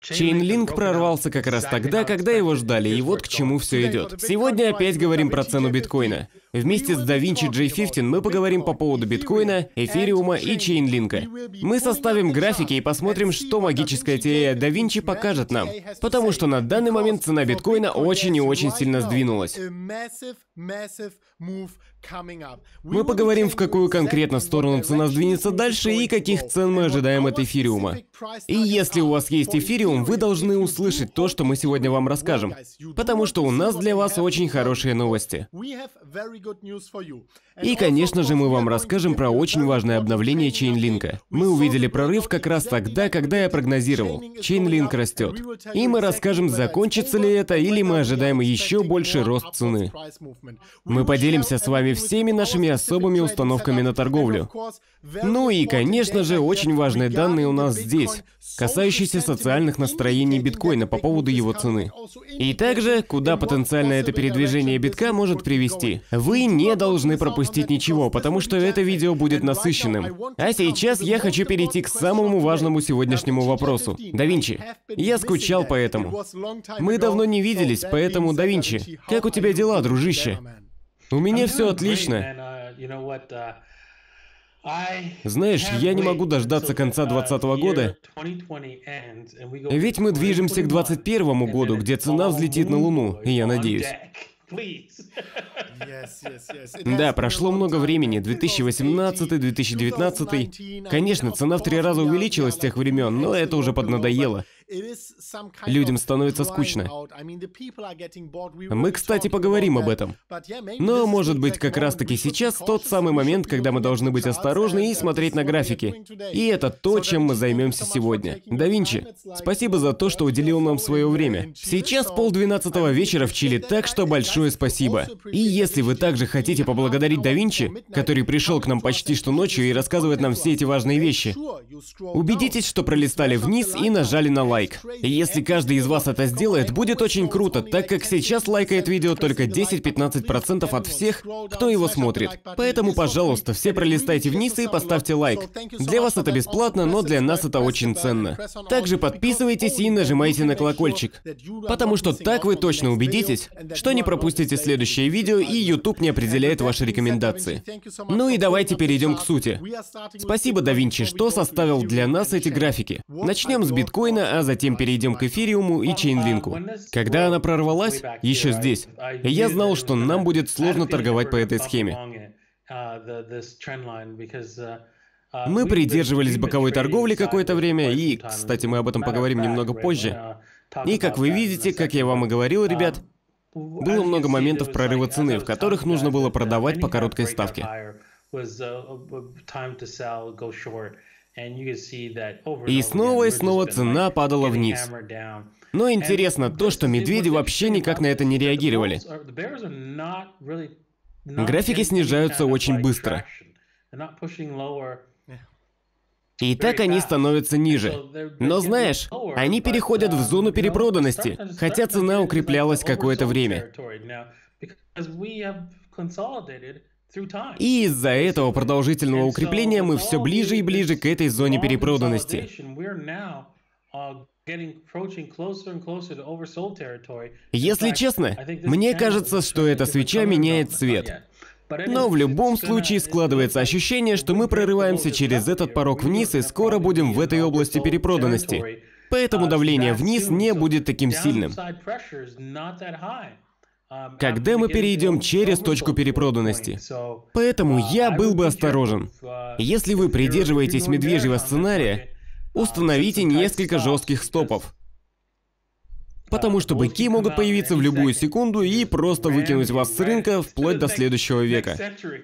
Chainlink прорвался как раз тогда, когда его ждали, и вот к чему все идет. Сегодня опять говорим про цену биткоина. Вместе с DaVinci J15 мы поговорим по поводу биткоина, эфириума и чейнлинка. Мы составим графики и посмотрим, что магическая теория DaVinci покажет нам. Потому что на данный момент цена биткоина очень и очень сильно сдвинулась. Мы поговорим, в какую конкретно сторону цена сдвинется дальше и каких цен мы ожидаем от эфириума. И если у вас есть эфириум, вы должны услышать то, что мы сегодня вам расскажем. Потому что у нас для вас очень хорошие новости. И, конечно же, мы вам расскажем про очень важное обновление чейнлинка. Мы увидели прорыв как раз тогда, когда я прогнозировал. Чейнлинк растет. И мы расскажем, закончится ли это, или мы ожидаем еще больше рост цены. Мы поделимся с вами всеми нашими особыми установками на торговлю. Ну и, конечно же, очень важные данные у нас здесь, касающиеся социальных настроений биткоина по поводу его цены. И также, куда потенциально это передвижение битка может привести. Вы не должны пропустить ничего, потому что это видео будет насыщенным. А сейчас я хочу перейти к самому важному сегодняшнему вопросу. DaVinci, я скучал по этому. Мы давно не виделись, поэтому, DaVinci, как у тебя дела, дружище? У меня все отлично. Знаешь, я не могу дождаться конца 2020 года, ведь мы движемся к 2021 году, где цена взлетит на Луну, и я надеюсь. Да, прошло много времени, 2018, 2019. Конечно, цена в 3 раза увеличилась с тех времен, но это уже поднадоело. Людям становится скучно. Мы, кстати, поговорим об этом. Но, может быть, как раз-таки сейчас тот самый момент, когда мы должны быть осторожны и смотреть на графики. И это то, чем мы займемся сегодня. DaVinci, спасибо за то, что уделил нам свое время. Сейчас 11:30 вечера в Чили, так что большое спасибо. И если вы также хотите поблагодарить DaVinci, который пришел к нам почти что ночью и рассказывает нам все эти важные вещи, убедитесь, что пролистали вниз и нажали на лайк. И если каждый из вас это сделает, будет очень круто, так как сейчас лайкает видео только 10-15% от всех, кто его смотрит. Поэтому, пожалуйста, все пролистайте вниз и поставьте лайк. Для вас это бесплатно, но для нас это очень ценно. Также подписывайтесь и нажимайте на колокольчик, потому что так вы точно убедитесь, что не пропустите следующее видео и YouTube не определяет ваши рекомендации. Ну и давайте перейдем к сути. Спасибо, DaVinci, что составил для нас эти графики. Начнем с биткоина, а затем перейдем к эфириуму и чейнлинку. Когда она прорвалась, еще здесь, я знал, что нам будет сложно торговать по этой схеме. Мы придерживались боковой торговли какое-то время, и, кстати, мы об этом поговорим немного позже. И как вы видите, как я вам и говорил, ребят, было много моментов прорыва цены, в которых нужно было продавать по короткой ставке. И снова цена падала вниз. Но интересно то, что медведи вообще никак на это не реагировали. Графики снижаются очень быстро. И так они становятся ниже. Но знаешь, они переходят в зону перепроданности, хотя цена укреплялась какое-то время. И из-за этого продолжительного укрепления мы все ближе и ближе к этой зоне перепроданности. Если честно, мне кажется, что эта свеча меняет цвет. Но в любом случае складывается ощущение, что мы прорываемся через этот порог вниз и скоро будем в этой области перепроданности. Поэтому давление вниз не будет таким сильным. Когда мы перейдем через точку перепроданности. Поэтому я был бы осторожен. Если вы придерживаетесь медвежьего сценария, установите несколько жестких стопов. Потому что быки могут появиться в любую секунду и просто выкинуть вас с рынка вплоть до следующего века.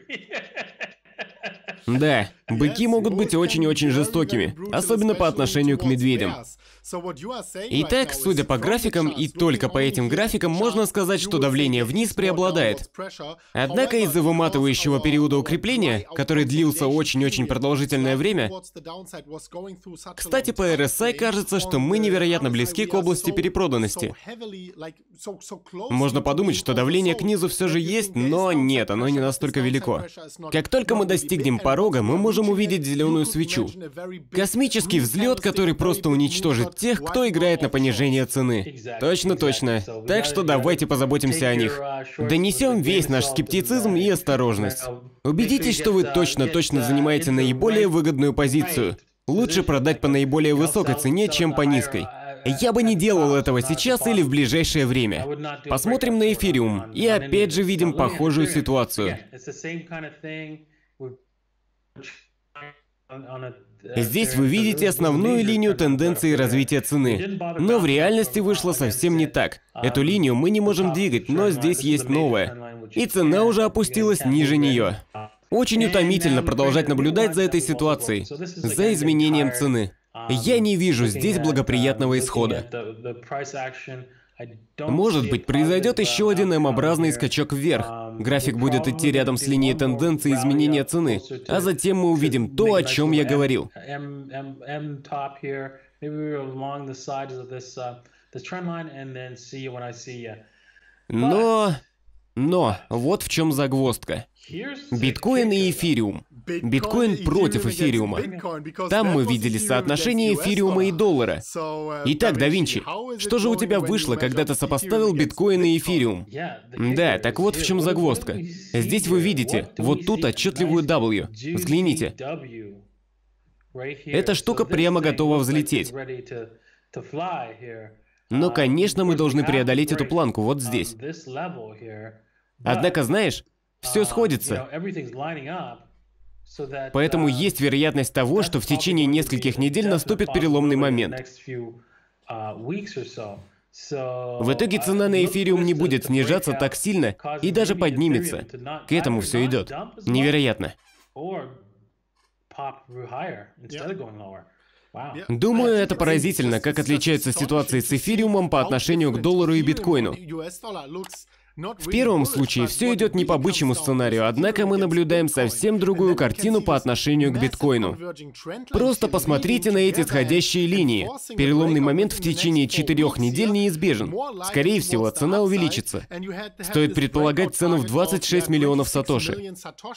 Да, быки могут быть очень-очень жестокими, особенно по отношению к медведям. Итак, судя по графикам, и только по этим графикам, можно сказать, что давление вниз преобладает. Однако из-за выматывающего периода укрепления, который длился очень-очень продолжительное время, кстати, по RSI кажется, что мы невероятно близки к области перепроданности. Можно подумать, что давление к низу все же есть, но нет, оно не настолько велико. Как только мы достигнем порога мы можем увидеть зеленую свечу. Космический взлет, который просто уничтожит тех, кто играет на понижение цены. Точно, точно. Так что давайте позаботимся о них. Донесем весь наш скептицизм и осторожность. Убедитесь, что вы точно занимаете наиболее выгодную позицию. Лучше продать по наиболее высокой цене, чем по низкой. Я бы не делал этого сейчас или в ближайшее время. Посмотрим на эфириум, и опять же видим похожую ситуацию. Здесь вы видите основную линию тенденции развития цены. Но в реальности вышло совсем не так. Эту линию мы не можем двигать, но здесь есть новая. И цена уже опустилась ниже нее. Очень утомительно продолжать наблюдать за этой ситуацией, за изменением цены. Я не вижу здесь благоприятного исхода. Может быть, произойдет еще один М-образный скачок вверх. График будет идти рядом с линией тенденции изменения цены, а затем мы увидим то, о чем я говорил. Но вот в чем загвоздка. Биткоин и эфириум. Биткоин против эфириума. Там мы видели соотношение эфириума и доллара. Итак, да Винчи, что же у тебя вышло, когда ты сопоставил биткоин и эфириум? Да, так вот в чем загвоздка. Здесь вы видите, вот тут отчетливую W. Взгляните. Эта штука прямо готова взлететь. Но, конечно, мы должны преодолеть эту планку вот здесь. Однако, знаешь, все сходится. Поэтому есть вероятность того, что в течение нескольких недель наступит переломный момент. В итоге цена на эфириум не будет снижаться так сильно и даже поднимется. К этому все идет. Невероятно. Думаю, это поразительно, как отличается ситуация с эфириумом по отношению к доллару и биткоину. В первом случае все идет не по бычьему сценарию, однако мы наблюдаем совсем другую картину по отношению к биткоину. Просто посмотрите на эти сходящие линии. Переломный момент в течение 4 недель неизбежен. Скорее всего, цена увеличится. Стоит предполагать цену в 26 миллионов сатоши.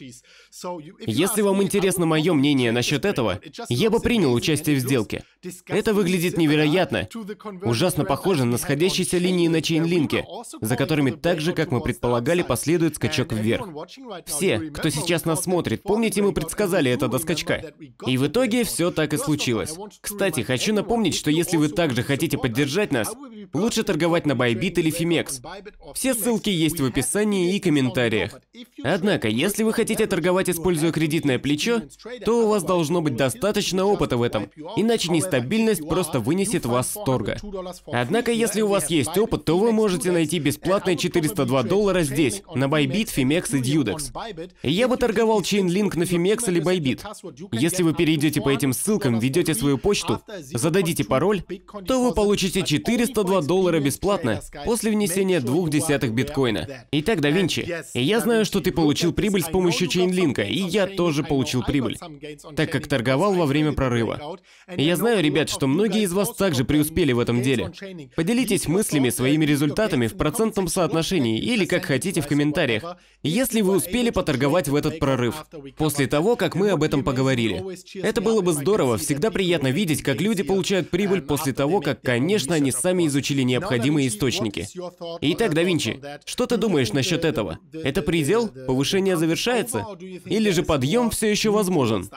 Если вам интересно мое мнение насчет этого, я бы принял участие в сделке. Это выглядит невероятно. Ужасно похоже на сходящиеся линии на чейнлинке, за которыми так же, как мы предполагали, последует скачок вверх. Все, кто сейчас нас смотрит, помните, мы предсказали это до скачка. И в итоге все так и случилось. Кстати, хочу напомнить, что если вы также хотите поддержать нас, лучше торговать на Bybit или Fimex. Все ссылки есть в описании и комментариях. Однако, если вы хотите торговать, используя кредитное плечо, то у вас должно быть достаточно опыта в этом, иначе нестабильность просто вынесет вас с торга. Однако, если у вас есть опыт, то вы можете найти бесплатные $402 здесь, на Bybit, Fimex и Dudex. Я бы торговал Chainlink на Fimex или Bybit. Если вы перейдете по этим ссылкам, введете свою почту, зададите пароль, то вы получите $402 бесплатно после внесения 0,2 биткоина. Итак, да Винчи, я знаю, что ты получил прибыль с помощью Chainlink, и я тоже получил прибыль, так как торговал во время прорыва. И я знаю, ребят, что многие из вас также преуспели в этом деле. Поделитесь мыслями, своими результатами в процентном соотношении, или как хотите в комментариях, если вы успели поторговать в этот прорыв, после того, как мы об этом поговорили. Это было бы здорово, всегда приятно видеть, как люди получают прибыль после того, как, конечно, они сами изучили необходимые источники. Итак, да Винчи, что ты думаешь насчет этого? Это предел? Повышение завершается? Или же подъем все еще возможен?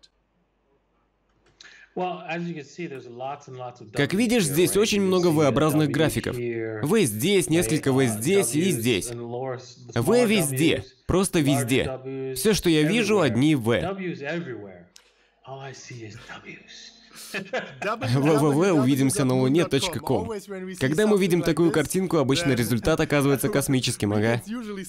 Как видишь, здесь очень много V-образных графиков. V здесь, несколько V здесь и здесь. V везде, просто везде. Все, что я вижу, одни V. www.увидимся на Луне.ком. Когда мы видим такую картинку, обычно результат оказывается космическим, ага.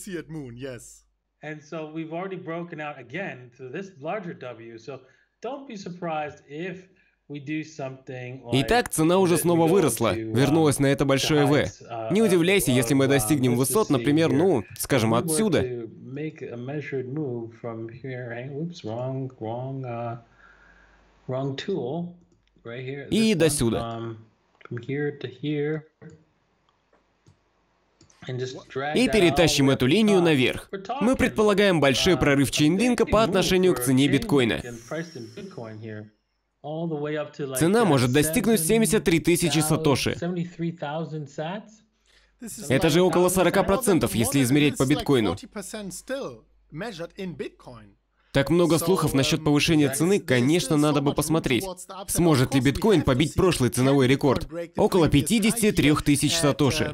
Итак, цена уже снова выросла, вернулась на это большое V. Не удивляйся, если мы достигнем высот, например, ну, скажем, отсюда. И до сюда. и перетащим эту линию наверх. Мы предполагаем большой прорыв Chainlink по отношению к цене биткоина. Цена может достигнуть 73 тысячи сатоши. Это же около 40%, если измерять по биткоину. Так много слухов насчет повышения цены, конечно, надо бы посмотреть. Сможет ли биткоин побить прошлый ценовой рекорд? Около 53 тысяч сатоши.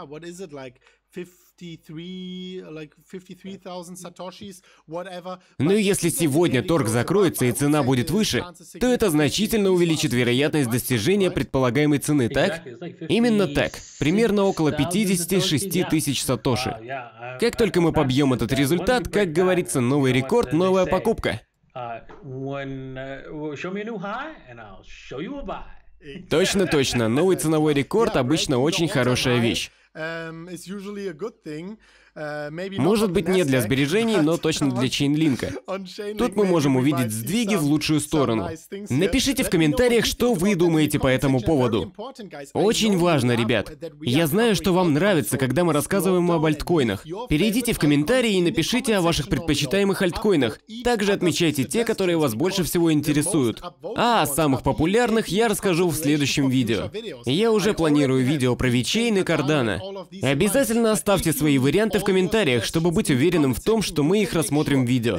Ну и если сегодня торг закроется и цена будет выше, то это значительно увеличит вероятность достижения предполагаемой цены, так? Именно так. Примерно около 56 тысяч сатоши. Как только мы побьем этот результат, как говорится, новый рекорд, новая покупка. Точно, новый ценовой рекорд обычно очень хорошая вещь. Может быть, не для сбережений, но точно для Chainlink. Тут мы можем увидеть сдвиги в лучшую сторону. Напишите в комментариях, что вы думаете по этому поводу. Очень важно, ребят. Я знаю, что вам нравится, когда мы рассказываем об альткоинах. Перейдите в комментарии и напишите о ваших предпочитаемых альткоинах. Также отмечайте те, которые вас больше всего интересуют. А о самых популярных я расскажу в следующем видео. Я уже планирую видео про VeChain и Cardano. Обязательно оставьте свои варианты в комментариях, чтобы быть уверенным в том, что мы их рассмотрим в видео.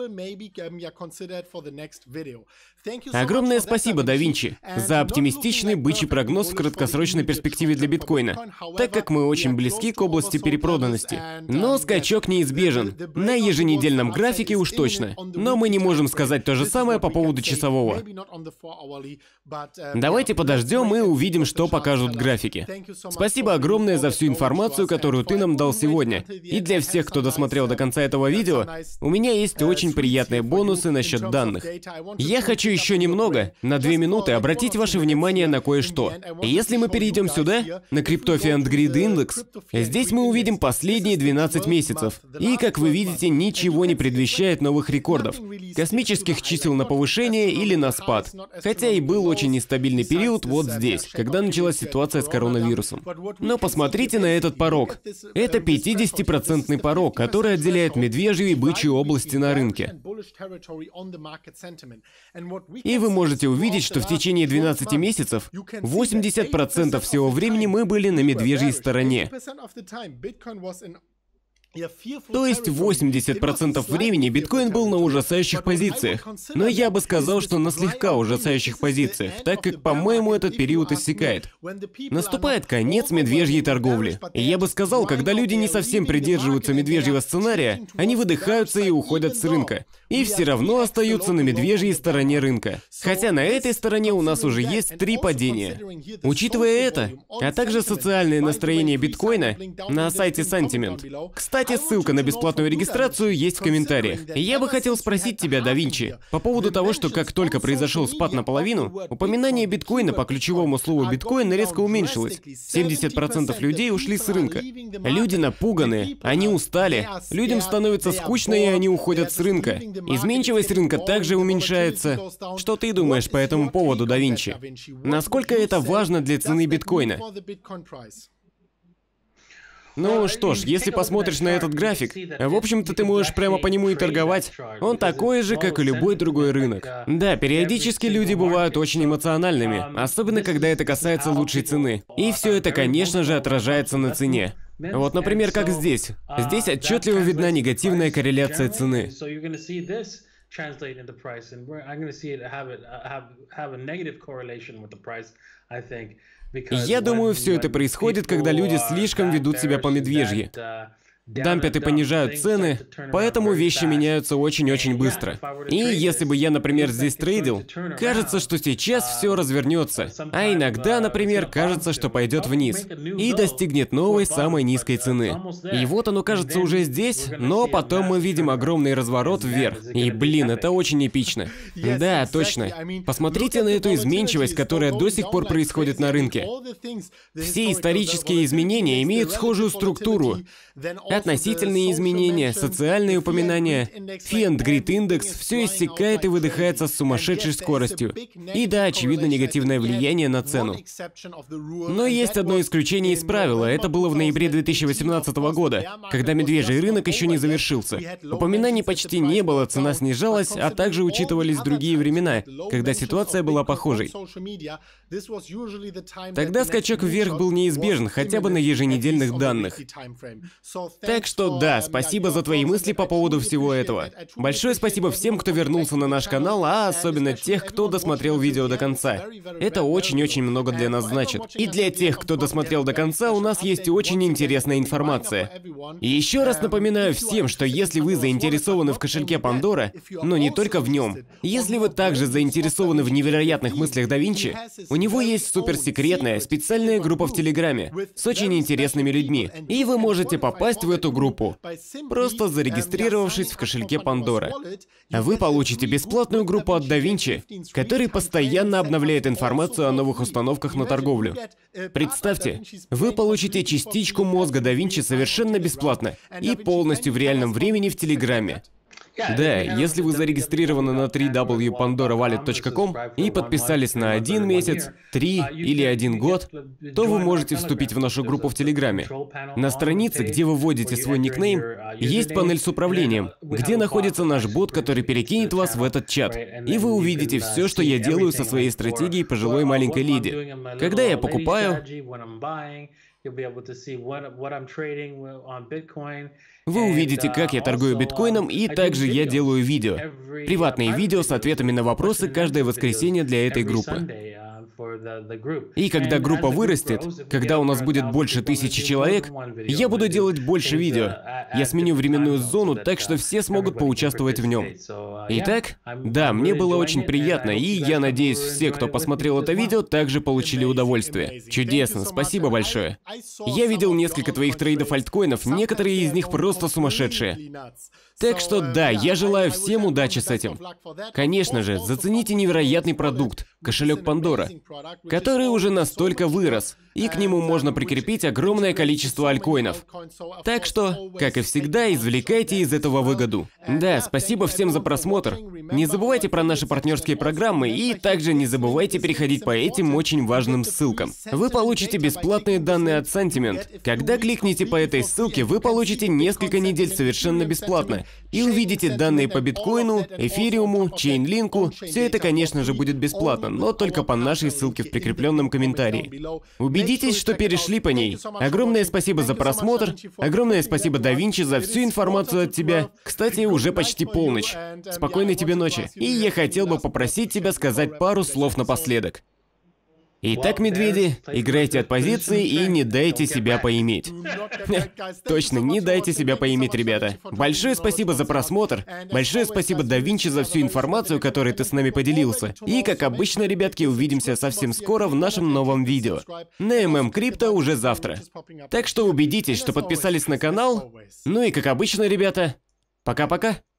Огромное спасибо, да Винчи, за оптимистичный бычий прогноз в краткосрочной перспективе для биткоина, так как мы очень близки к области перепроданности. Но скачок неизбежен. На еженедельном графике уж точно. Но мы не можем сказать то же самое по поводу часового. Давайте подождем и увидим, что покажут графики. Спасибо огромное за всю информацию, которую ты нам дал сегодня. И для всех, кто досмотрел до конца этого видео, у меня есть очень приятные бонусы насчет данных. Я хочу еще немного, на 2 минуты, обратить ваше внимание на кое-что. Если мы перейдем сюда, на Cryptopia and Greed Index, здесь мы увидим последние 12 месяцев. И, как вы видите, ничего не предвещает новых рекордов, космических чисел на повышение или на спад. Хотя и был очень нестабильный период вот здесь, когда началась ситуация с коронавирусом. Но посмотрите на этот порог. Это 50% порог, который отделяет медвежью и бычью области на рынке. И вы можете увидеть, что в течение 12 месяцев 80% всего времени мы были на медвежьей стороне. То есть 80% времени биткоин был на ужасающих позициях. Но я бы сказал, что на слегка ужасающих позициях, так как, по-моему, этот период иссякает. Наступает конец медвежьей торговли. И я бы сказал, когда люди не совсем придерживаются медвежьего сценария, они выдыхаются и уходят с рынка. И все равно остаются на медвежьей стороне рынка. Хотя на этой стороне у нас уже есть 3 падения. Учитывая это, а также социальное настроение биткоина на сайте Sentiment. Кстати, ссылка на бесплатную регистрацию есть в комментариях. И я бы хотел спросить тебя, да Винчи, по поводу того, что как только произошел спад наполовину, упоминание биткоина по ключевому слову биткоин резко уменьшилось. 70% людей ушли с рынка. Люди напуганы, они устали, людям становится скучно и они уходят с рынка. Изменчивость рынка также уменьшается. Что ты думаешь по этому поводу, да Винчи? Насколько это важно для цены биткоина? Ну что ж, если посмотришь на этот график, в общем-то ты можешь прямо по нему и торговать. Он такой же, как и любой другой рынок. Да, периодически люди бывают очень эмоциональными, особенно когда это касается лучшей цены. И все это, конечно же, отражается на цене. Вот, например, как здесь. Здесь отчетливо видна негативная корреляция цены. Я думаю, все это происходит, когда люди слишком ведут себя по-медвежьи. Дампят и понижают цены, поэтому вещи меняются очень-очень быстро. И если бы я, например, здесь трейдил, кажется, что сейчас все развернется, а иногда, например, кажется, что пойдет вниз и достигнет новой самой низкой цены. И вот оно кажется уже здесь, но потом мы видим огромный разворот вверх. И блин, это очень эпично. Да, точно. Посмотрите на эту изменчивость, которая до сих пор происходит на рынке. Все исторические изменения имеют схожую структуру. Относительные изменения, социальные упоминания, Fear and Greed индекс – все иссякает и выдыхается с сумасшедшей скоростью. И да, очевидно, негативное влияние на цену. Но есть одно исключение из правила. Это было в ноябре 2018 года, когда медвежий рынок еще не завершился. Упоминаний почти не было, цена снижалась, а также учитывались другие времена, когда ситуация была похожей. Тогда скачок вверх был неизбежен, хотя бы на еженедельных данных. Так что да, спасибо за твои мысли по поводу всего этого. Большое спасибо всем, кто вернулся на наш канал, а особенно тех, кто досмотрел видео до конца. Это очень-очень много для нас значит. И для тех, кто досмотрел до конца, у нас есть очень интересная информация. И еще раз напоминаю всем, что если вы заинтересованы в кошельке Пандора, но не только в нем, если вы также заинтересованы в невероятных мыслях да Винчи, у него есть суперсекретная, специальная группа в Телеграме с очень интересными людьми, и вы можете попасть в эту группу, просто зарегистрировавшись в кошельке Пандора. Вы получите бесплатную группу от да Винчи, который постоянно обновляет информацию о новых установках на торговлю. Представьте, вы получите частичку мозга да Винчи совершенно бесплатно и полностью в реальном времени в Телеграме. Да, если вы зарегистрированы на www.pandorawallet.com и подписались на 1 месяц, 3 или 1 год, то вы можете вступить в нашу группу в Телеграме. На странице, где вы вводите свой никнейм, есть панель с управлением, где находится наш бот, который перекинет вас в этот чат. И вы увидите все, что я делаю со своей стратегией пожилой маленькой леди. Когда я покупаю, вы увидите, как я торгую биткоином, и также я делаю видео. Приватные видео с ответами на вопросы каждое воскресенье для этой группы. И когда группа вырастет, когда у нас будет больше 1000 человек, я буду делать больше видео. Я сменю временную зону, так что все смогут поучаствовать в нем. Итак, да, мне было очень приятно, и я надеюсь, все, кто посмотрел это видео, также получили удовольствие. Чудесно, спасибо большое. Я видел несколько твоих трейдов альткоинов, некоторые из них просто сумасшедшие. Так что да, я желаю всем удачи с этим. Конечно же, зацените невероятный продукт, кошелек Пандора, который уже настолько вырос, и к нему можно прикрепить огромное количество альткоинов. Так что, как и всегда, извлекайте из этого выгоду. Да, спасибо всем за просмотр. Не забывайте про наши партнерские программы, и также не забывайте переходить по этим очень важным ссылкам. Вы получите бесплатные данные от Sentiment. Когда кликните по этой ссылке, вы получите несколько недель совершенно бесплатно. И увидите данные по биткоину, эфириуму, чейнлинку. Все это, конечно же, будет бесплатно, но только по нашей ссылке в прикрепленном комментарии. Убедитесь, что перешли по ней. Огромное спасибо за просмотр. Огромное спасибо да Винчи за всю информацию от тебя. Кстати, уже почти полночь. Спокойной тебе ночи. И я хотел бы попросить тебя сказать пару слов напоследок. Итак, медведи, играйте от позиции и не дайте себя поиметь. Точно, не дайте себя поиметь, ребята. Большое спасибо за просмотр. Большое спасибо да Винчи за всю информацию, которой ты с нами поделился. И, как обычно, ребятки, увидимся совсем скоро в нашем новом видео. На MM Crypto уже завтра. Так что убедитесь, что подписались на канал. Ну и, как обычно, ребята, пока-пока.